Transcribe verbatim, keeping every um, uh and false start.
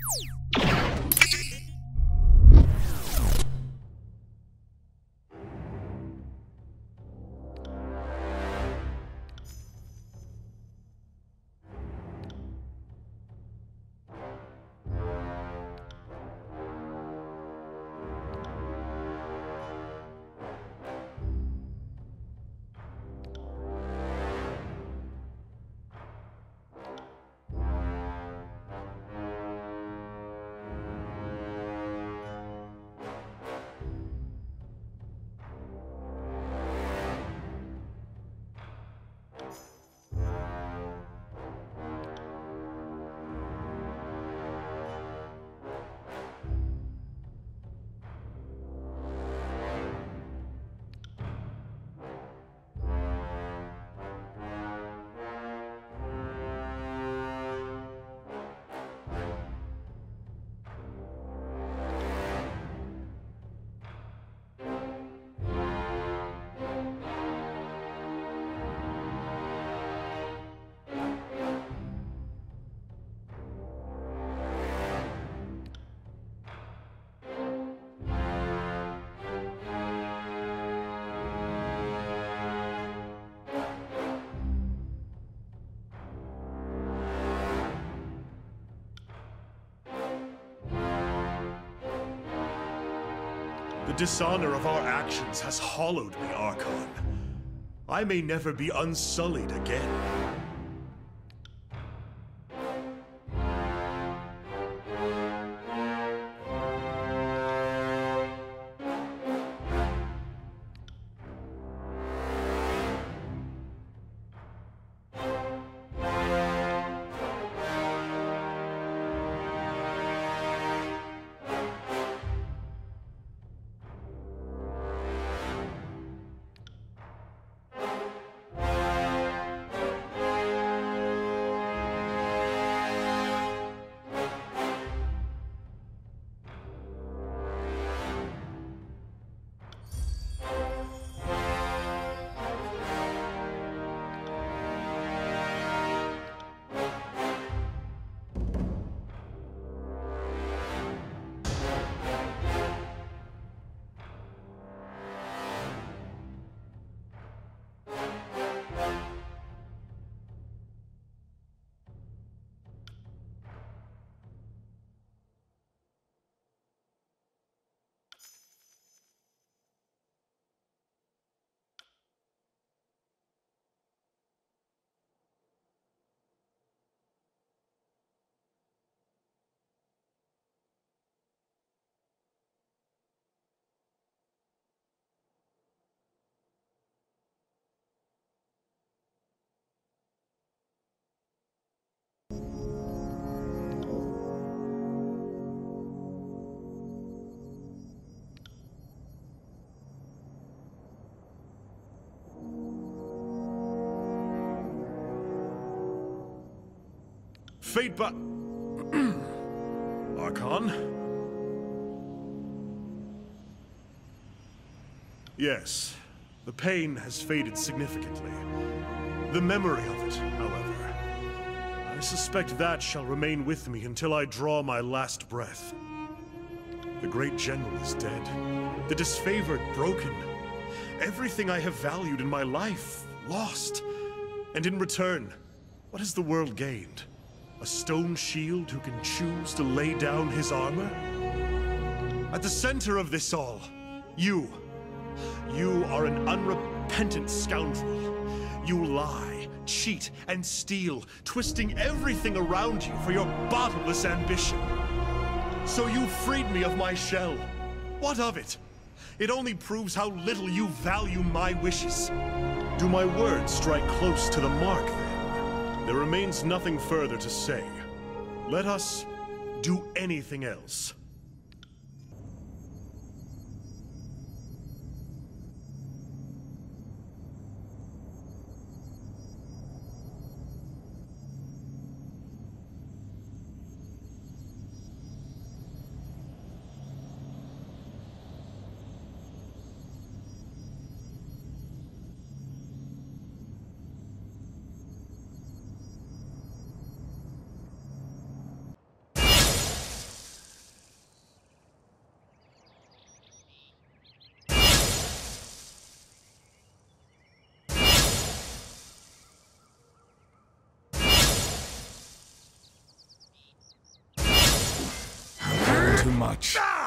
The dishonor of our actions has hollowed me, Archon. I may never be unsullied again. Fate but... Archon? Yes, the pain has faded significantly. The memory of it, however, I suspect that shall remain with me until I draw my last breath. The great general is dead. The disfavored broken. Everything I have valued in my life, lost. And in return, what has the world gained? A stone shield who can choose to lay down his armor? At the center of this all, you. You are an unrepentant scoundrel. You lie, cheat, and steal, twisting everything around you for your bottomless ambition. So you freed me of my shell. What of it? It only proves how little you value my wishes. Do my words strike close to the mark, then? There remains nothing further to say. Let us do anything else. too much.